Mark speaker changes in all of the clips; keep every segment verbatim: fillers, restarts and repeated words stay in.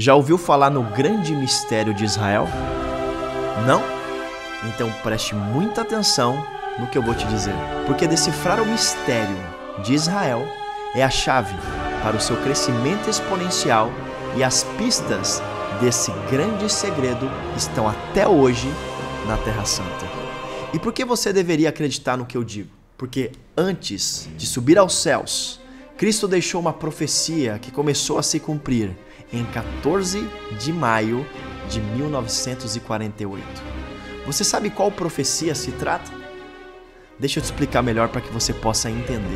Speaker 1: Já ouviu falar no grande mistério de Israel? Não? Então preste muita atenção no que eu vou te dizer, porque decifrar o mistério de Israel é a chave para o seu crescimento exponencial, e as pistas desse grande segredo estão até hoje na Terra Santa. E por que você deveria acreditar no que eu digo? Porque antes de subir aos céus, Cristo deixou uma profecia que começou a se cumprir em quatorze de maio de mil novecentos e quarenta e oito. Você sabe qual profecia se trata? Deixa eu te explicar melhor para que você possa entender.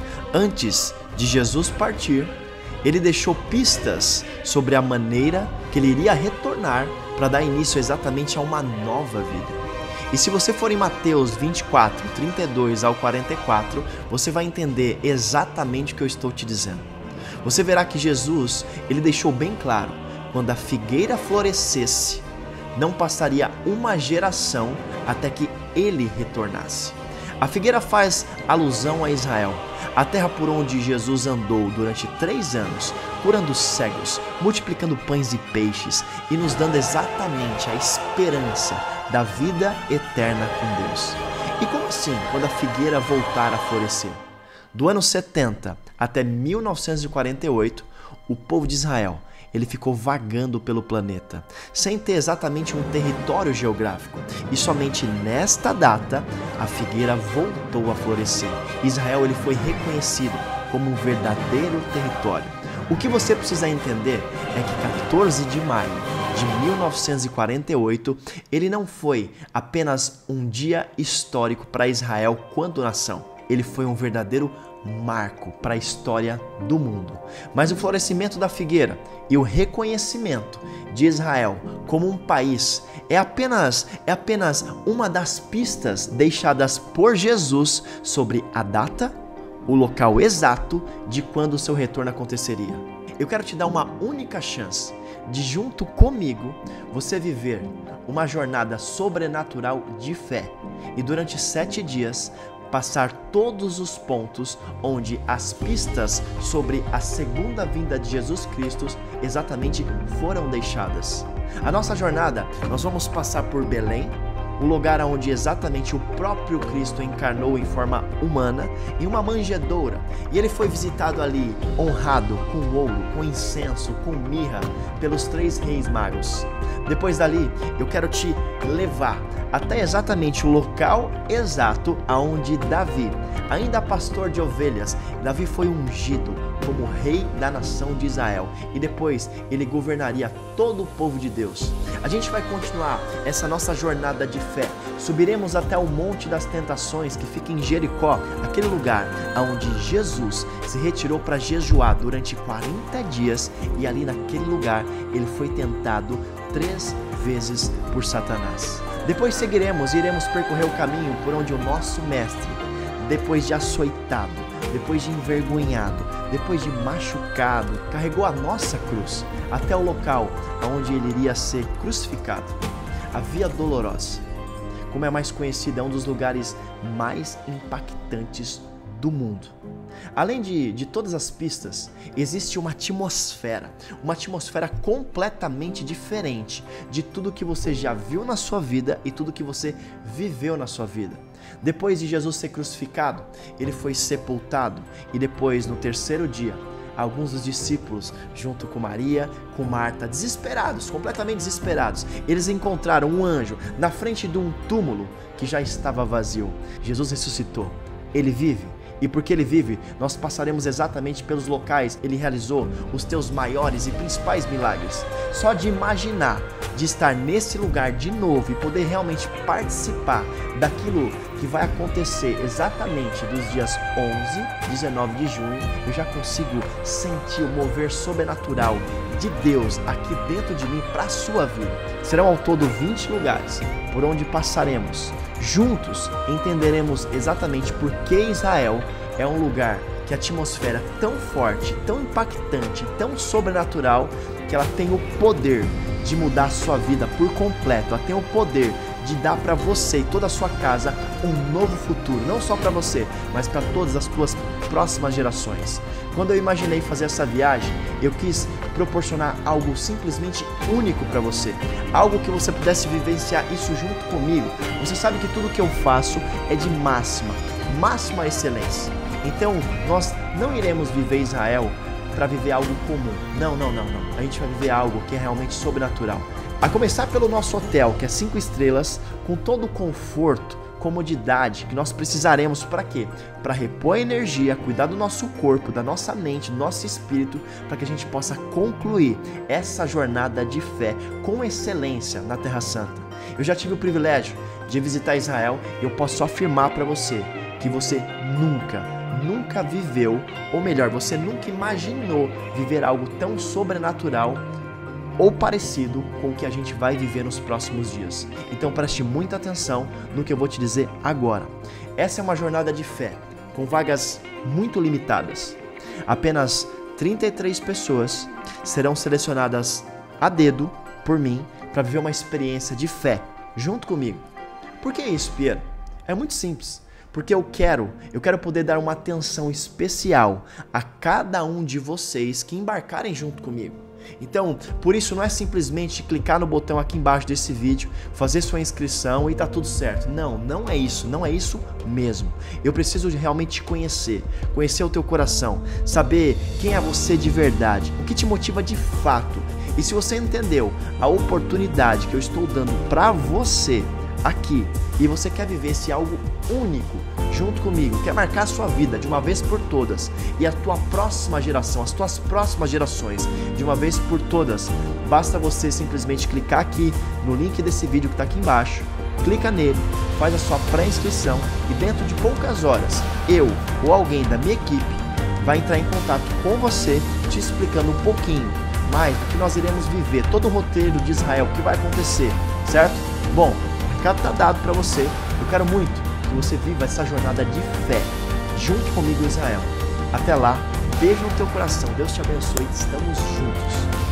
Speaker 1: Antes de Jesus partir, ele deixou pistas sobre a maneira que ele iria retornar para dar início exatamente a uma nova vida. E se você for em Mateus vinte e quatro, trinta e dois ao quarenta e quatro, você vai entender exatamente o que eu estou te dizendo. Você verá que Jesus, ele deixou bem claro, quando a figueira florescesse, não passaria uma geração até que ele retornasse. A figueira faz alusão a Israel, a terra por onde Jesus andou durante três anos, curando cegos, multiplicando pães e peixes e nos dando exatamente a esperança da vida eterna com Deus. E como assim, quando a figueira voltar a florescer? Do ano setenta até mil novecentos e quarenta e oito, o povo de Israel ele ficou vagando pelo planeta, sem ter exatamente um território geográfico. E somente nesta data, a figueira voltou a florescer. Israel ele foi reconhecido como um verdadeiro território. O que você precisa entender é que quatorze de maio de mil novecentos e quarenta e oito, ele não foi apenas um dia histórico para Israel quanto nação. Ele foi um verdadeiro marco para a história do mundo. Mas o florescimento da figueira e o reconhecimento de Israel como um país é apenas, é apenas uma das pistas deixadas por Jesus sobre a data, o local exato de quando o seu retorno aconteceria. Eu quero te dar uma única chance de, junto comigo, você viver uma jornada sobrenatural de fé e durante sete dias passar todos os pontos onde as pistas sobre a segunda vinda de Jesus Cristo exatamente foram deixadas. A nossa jornada, nós vamos passar por Belém, o lugar onde exatamente o próprio Cristo encarnou em forma humana, em uma manjedoura, e ele foi visitado ali, honrado com ouro, com incenso, com mirra, pelos três reis magos. Depois dali, eu quero te levar até exatamente o local exato aonde Davi, ainda pastor de ovelhas, Davi foi ungido como rei da nação de Israel, e depois ele governaria todo o povo de Deus. A gente vai continuar essa nossa jornada de fé. Subiremos até o Monte das Tentações, que fica em Jericó, aquele lugar onde Jesus se retirou para jejuar durante quarenta dias, e ali naquele lugar ele foi tentado três vezes por Satanás. Depois seguiremos e iremos percorrer o caminho por onde o nosso mestre, depois de açoitado, depois de envergonhado, depois de machucado, carregou a nossa cruz até o local onde ele iria ser crucificado. A Via Dolorosa, como é mais conhecida, é um dos lugares mais impactantes do mundo. Além de, de todas as pistas, existe uma atmosfera, uma atmosfera completamente diferente de tudo que você já viu na sua vida e tudo que você viveu na sua vida. Depois de Jesus ser crucificado, ele foi sepultado, e depois, no terceiro dia, alguns dos discípulos, junto com Maria, com Marta, desesperados, completamente desesperados, eles encontraram um anjo na frente de um túmulo que já estava vazio. Jesus ressuscitou, ele vive. E porque ele vive, nós passaremos exatamente pelos locais ele realizou os teus maiores e principais milagres. Só de imaginar, de estar nesse lugar de novo e poder realmente participar daquilo que vai acontecer exatamente dos dias onze, dezenove de junho, eu já consigo sentir o mover sobrenatural de Deus aqui dentro de mim para a sua vida. Serão ao todo vinte lugares por onde passaremos. Juntos entenderemos exatamente por que Israel é um lugar que a atmosfera é tão forte, tão impactante, tão sobrenatural, que ela tem o poder de mudar a sua vida por completo. Ela tem o poder de dar para você e toda a sua casa um novo futuro, não só para você, mas para todas as suas próximas gerações. Quando eu imaginei fazer essa viagem, eu quis proporcionar algo simplesmente único para você, algo que você pudesse vivenciar isso junto comigo. Você sabe que tudo que eu faço é de máxima, máxima excelência. Então, nós não iremos viver Israel para viver algo comum. Não, não, não, não. A gente vai viver algo que é realmente sobrenatural. A começar pelo nosso hotel, que é cinco estrelas, com todo o conforto, comodidade que nós precisaremos para quê? Para repor a energia, cuidar do nosso corpo, da nossa mente, do nosso espírito, para que a gente possa concluir essa jornada de fé com excelência na Terra Santa. Eu já tive o privilégio de visitar Israel e eu posso afirmar para você que você nunca, nunca viveu, ou melhor, você nunca imaginou viver algo tão sobrenatural ou parecido com o que a gente vai viver nos próximos dias. Então preste muita atenção no que eu vou te dizer agora. Essa é uma jornada de fé, com vagas muito limitadas. Apenas trinta e três pessoas serão selecionadas a dedo por mim para viver uma experiência de fé junto comigo. Por que isso, Pierre? É muito simples. Porque eu quero, eu quero poder dar uma atenção especial a cada um de vocês que embarcarem junto comigo. Então, por isso não é simplesmente clicar no botão aqui embaixo desse vídeo, fazer sua inscrição e tá tudo certo. Não, não é isso, não é isso mesmo. Eu preciso realmente te conhecer, conhecer o teu coração, saber quem é você de verdade, o que te motiva de fato. E se você entendeu a oportunidade que eu estou dando para você aqui e você quer viver esse algo único junto comigo, quer marcar a sua vida de uma vez por todas e a tua próxima geração, as tuas próximas gerações de uma vez por todas, basta você simplesmente clicar aqui no link desse vídeo que está aqui embaixo, clica nele, faz a sua pré-inscrição e dentro de poucas horas eu ou alguém da minha equipe vai entrar em contato com você te explicando um pouquinho mais do que nós iremos viver, todo o roteiro de Israel, o que vai acontecer, certo? Bom, o recado está dado para você. Eu quero muito que você viva essa jornada de fé junto comigo em Israel. Até lá, beijo no teu coração. Deus te abençoe. Estamos juntos.